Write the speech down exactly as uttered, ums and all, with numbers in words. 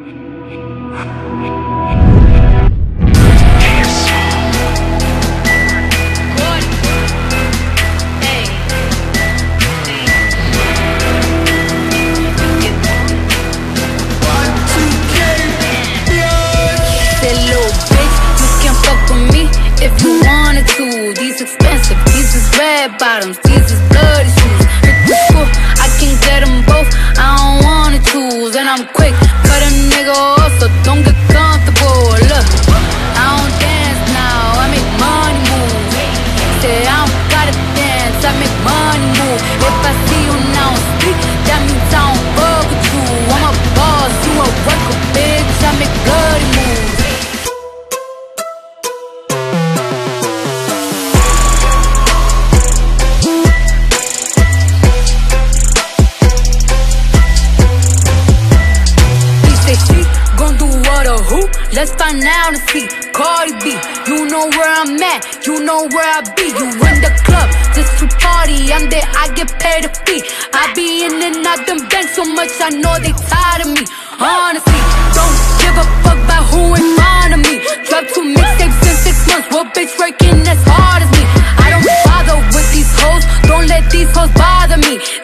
If you wanted to, these expensive, these is red bottoms, these is bloody shoes. Hit the school, I can get them both, I don't wanna choose. And I'm quick, cut a nigga off, so don't get comfortable. Look, I don't dance now, I make money move. Say I don't gotta dance, I make money move. If I see you now speak, that means I don't fuck with you. I'm a boss, you a worker, bitch, I make bloody moves. Let's find out and see. Cardi B, you know where I'm at, you know where I be. You in the club, just to party, I'm there, I get paid a fee. I be in and out them banks so much, I know they tired of me. Honestly, don't give a fuck about who in front of me. Drop two mixtapes in six months, what bitch working as hard as me? I don't bother with these hoes, don't let these hoes bother me.